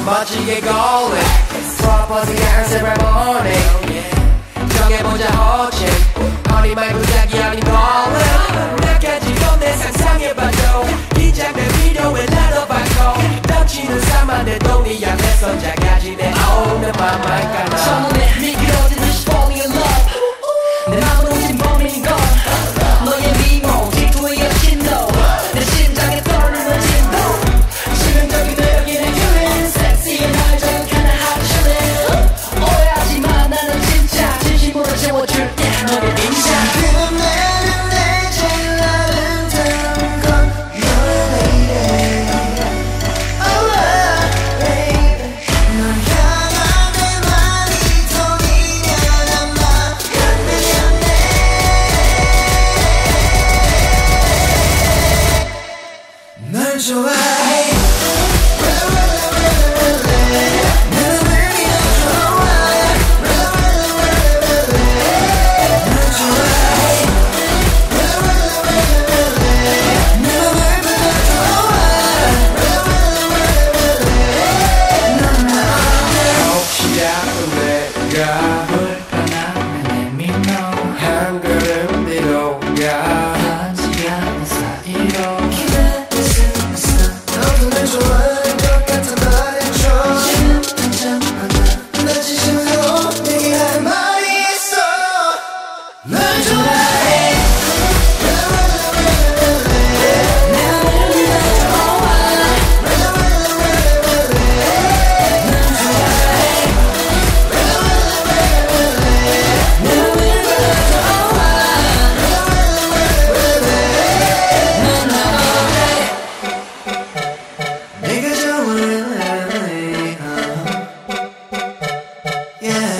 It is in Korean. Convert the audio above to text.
멋지게 going 프로포즈가 세레모니 정해보자 호칭 어리말 부작이 아닌 calling 나까지도 내 상상해봐도 이 장면 비료에 나도 받고 넘치는 삶만데도 네 앞에서 작아지네 Oh 내 맘만 가나 첫눈에 미끄러진 듯이 falling in love 내 맘은 오직 멈추는 건 너의 미모 질투의 여신도 내 심장에 떠오르는 진도 치명적인 매력이 내 유인 섹시한 날 저녁하나 하루 chillin 오해하지마 나는 진짜 진심으로 채워줄게 너의 인자 그날은 내 제일 아름다운 건 You're lady Oh baby 널 향한 내 맘이 통이면 아마 건드렸네 널 좋아해 불편하면 let me know 한 걸음 뒤로 가 하지 않은 사이로 기다릴 수 있어 너도 날 좋아할 것 같아 말해줘 지금 당장 만나 나 진심으로 내게 할 말이 있어 널 좋아해 내가 좋아해 Yeah